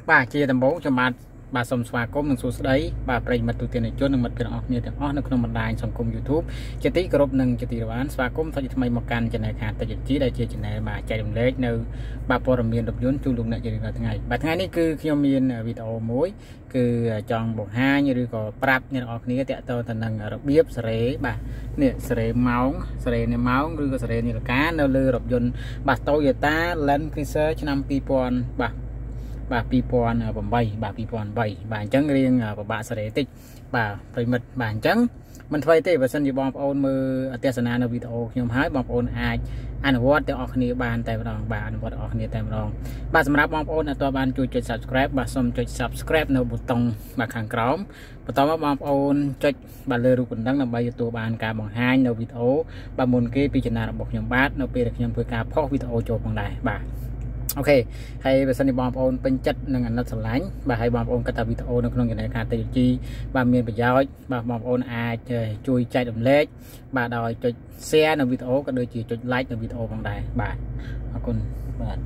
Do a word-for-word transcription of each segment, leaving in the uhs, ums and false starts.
bà chia tầm bốn cho bạn bà xong xóa cốm nâng số đấy bà prey mặt tụi tiền này chốt nâng mặt tiền ọc như tiền ọc nâng không mặt đài xong cùng YouTube chỉ tí group nâng chỉ tí đồ án xóa cốm phải cho thay một căn trên này khá tại chỉ đây chia trên này mà chạy đồng lết nơi bà po đồng miền độc vốn chung luôn này chỉ là ngày bà ngày này cứ khi miền video muối cứ chọn bộ hai như đi có prap như ọc ní tẹt to thành nâng đặc biệt sợi bà nè sợi máu sợi này máu rồi có sợi như là cá nơi lư độc vốn bà tôi giờ ta lên cái search năm pipon bà bà pipon ở vòng bay bà pipon bay bà trắng riêng ở bà sẽ tích bà phải mật bà trắng mình phải tê và sân gì bom ôn mưa tesanaនៅ video ខ្ញុំហើយបងប្អូនអាចអនុវត្តទាំងអស់គ្នាបានតែម្ដងបាទអនុវត្តទាំងអស់គ្នាតែម្ដងបាទសម្រាប់បងប្អូនដែលតើបានជួយចុច subscribe បាទសូមចុច subscribe នៅប៊ូតុងបាទខាងក្រោមបន្តមកបងប្អូនចុចបាទលើរូបកណ្ដឹងដើម្បីទទួលបានការបង្ហាញនៅវីដេអូបាទមុនគេពីចំណារបស់ខ្ញុំបាទនៅពេលដែលខ្ញុំធ្វើការផុសវីដេអូចូលផងដែរបាទโอเคហើយបើសិនជាបងប្អូនពេញចិត្តនឹងអាណិតស្រឡាញ់បាទហើយបងប្អូនគាត់ថាវីដេអូនៅក្នុងចំណែកខាងតេជីបាទមានប្រយោជន៍បាទបងប្អូនអាចជួយចែករំលែកបាទដោយចុច share នៅវីដេអូក៏ដូចជាចុច like នៅវីដេអូផងដែរបាទអរគុណបាទ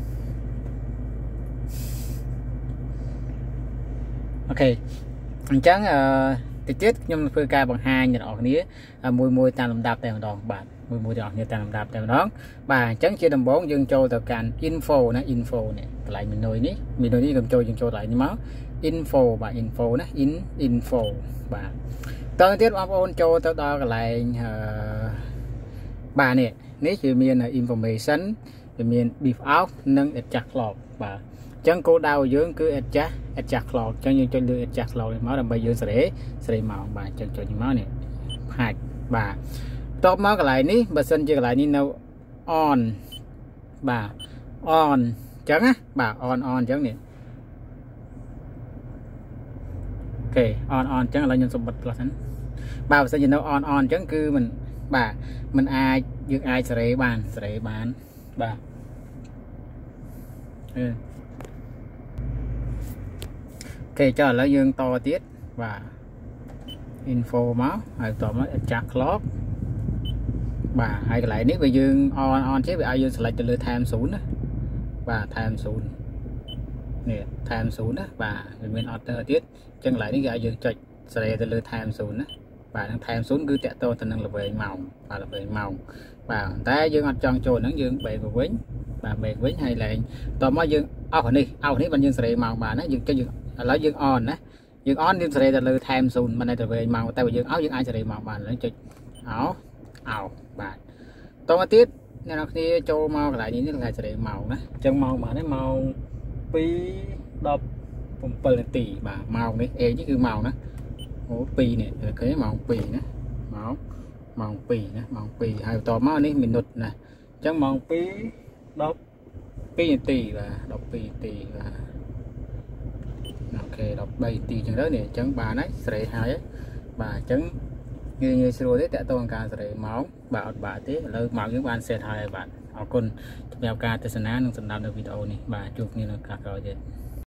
អូខេអញ្ចឹងអឺតិចទៀតខ្ញុំធ្វើការបង្ហាញដល់អ្នកគ្នាមួយមួយតាមលំដាប់តែម្ដងបាទមួយមួយដល់អ្នកតាមលំដាប់តែម្ដងបាទអញ្ចឹងជាដំបូងយើងចូលទៅកាន់ info ណា info នេះកន្លែង menu នេះ menu នេះខ្ញុំចូលយើងចូលកន្លែងនេះមក info បាទ info ណា in info បាទតទៅទៀតបងប្អូនចូលទៅដល់កន្លែងអឺបាទនេះនេះគឺមាន information វាមាន beef out និង adjust clock បាទអញ្ចឹងគោលដៅយើងគឺ adjust adjust clock អញ្ចឹងយើងចុចលើ adjust clock នេះមកដើម្បីយើងសេរីសេរីមកបាទអញ្ចឹងចុចនេះមកនេះផាច់បាទតបមកកន្លែងនេះបើសិនជាកន្លែងនេះនៅ on បាទ on អញ្ចឹងណាបាទ on on អញ្ចឹងនេះអូខេ on on អញ្ចឹងឥឡូវខ្ញុំសុំបិទ plus ហ្នឹងបាទបើសិនជានៅ on on អញ្ចឹងគឺមិនបាទមិនអាចយើងអាចសេរីបានសេរីបានបាទអឺអូខេចុះឥឡូវយើងតទៀតបាទ info មកហើយតមក adjust clock បាទហើយកន្លែងនេះបើយើង on on ទេវាឲ្យយើង select ទៅលើ time zone ណាបាទ time zone នេះ time zone ណាបាទវាមាន អត់ទៅទៀតអញ្ចឹងកន្លែងនេះគេឲ្យយើងចុចសេរីទៅលើ time zone ណាបាទនឹង time zone គឺតាក់ទងទៅនឹងល្វែងម៉ោងបាទល្វែងម៉ោងបាទតែយើងអត់ចង់ចូលហ្នឹងយើងបែកទៅវិញបាទបែកវិញហើយឡើងតមកយើងអស់នេះអស់នេះបានយើងសេរីម៉ោងបានណាយើងចុចយើងឥឡូវយើង on ណាយើង on យើងសេរីទៅលើ time zone មិនតែល្វែងម៉ោងតែបើយើងអស់យើងអាចសេរីម៉ោងបានហើយចុចអោអោបាទតមកទៀតអ្នកនរគ្នាចូលមកកន្លែងនេះកន្លែងសេរីម៉ោងណាអញ្ចឹងម៉ោងបានទេម៉ោងពីរដប់bảyនាទីបាទម៉ោងនេះ A នេះគឺម៉ោងណាអូពីរនេះឃើញម៉ោងពីរណាម៉ោងម៉ោងពីរណាម៉ោងពីរហើយបន្តមកនេះមីនុតណាអញ្ចឹងម៉ោងពីរដប់ពីរនាទីបាទដប់ពីរនាទីបាទអូខេដប់បីនាទីអញ្ចឹងទៅនេះអញ្ចឹងបានហើយសេរីហើយបាទអញ្ចឹងងាយងាយស្រួលទេតើតើការសេរីម៉ោងបាទអត់បាក់ទេឥឡូវម៉ោងយើងបានសេតហើយបាទអរគុណសម្រាប់ការទស្សនានិងសម្ដាប់នៅវីដេអូនេះបាទជួបគ្នានៅឱកាសក្រោយទៀត